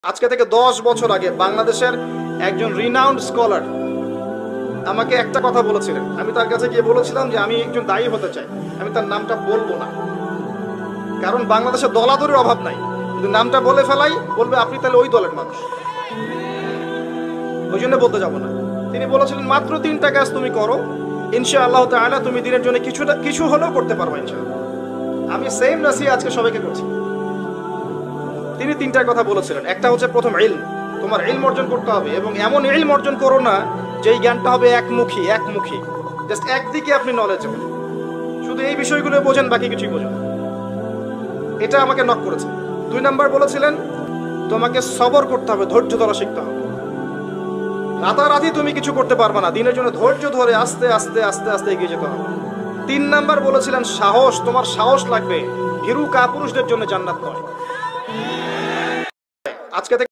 আজকে থেকে 10 বছর আগে বাংলাদেশের একজন রিনাউন্ড স্কলার আমাকে একটা কথা বলেছিলেন। আমি তার কাছে গিয়ে বলেছিলাম যে আমি একজন দায়ী হতে চাই, আমি তার নামটা বলবো না, কারণ বাংলাদেশে দলাদলির অভাব নাই। যদি নামটা বলে ফেলাই বলবে আপনি তাহলে ওই দলের মানুষ, ওই জন্য বলতে যাবো না। তিনি বলেছিলেন মাত্র 3টা কাজ তুমি করো, ইনশাআল্লাহ তাআলা তুমি দিনের জন্য কিছু হলেও করতে পারবে ইনশাআল্লাহ। আমি সেম নাসিহত আজকে সবাইকে করছি। তিনি 3টার কথা বলেছিলেন। একটা হচ্ছে প্রথম ইলম, তোমার ইলম অর্জন করতে হবে, এবং এমন ইলম অর্জন করো না যেই জ্ঞানটা হবে একমুখী, জাস্ট একদিকে আপনি নলেজ হবে, শুধু এই বিষয়গুলো বোঝেন, বাকি কিছুই বোঝেন। এটা আমাকে নক করেছে। 2 নাম্বার বলেছিলেন তোমাকে সবর করতে হবে, ধৈর্য ধরা শিখতে হবে। রাতারাতি তুমি কিছু করতে পারবে না, দিনের জন্য ধৈর্য ধরে আস্তে আস্তে আস্তে আস্তে এগিয়ে যেতে হবে। 3 নাম্বার বলেছিলেন সাহস, তোমার সাহস লাগবে, ভীরু কাপুরুষদের জন্য জান্নাত নয়। আজকে থেকে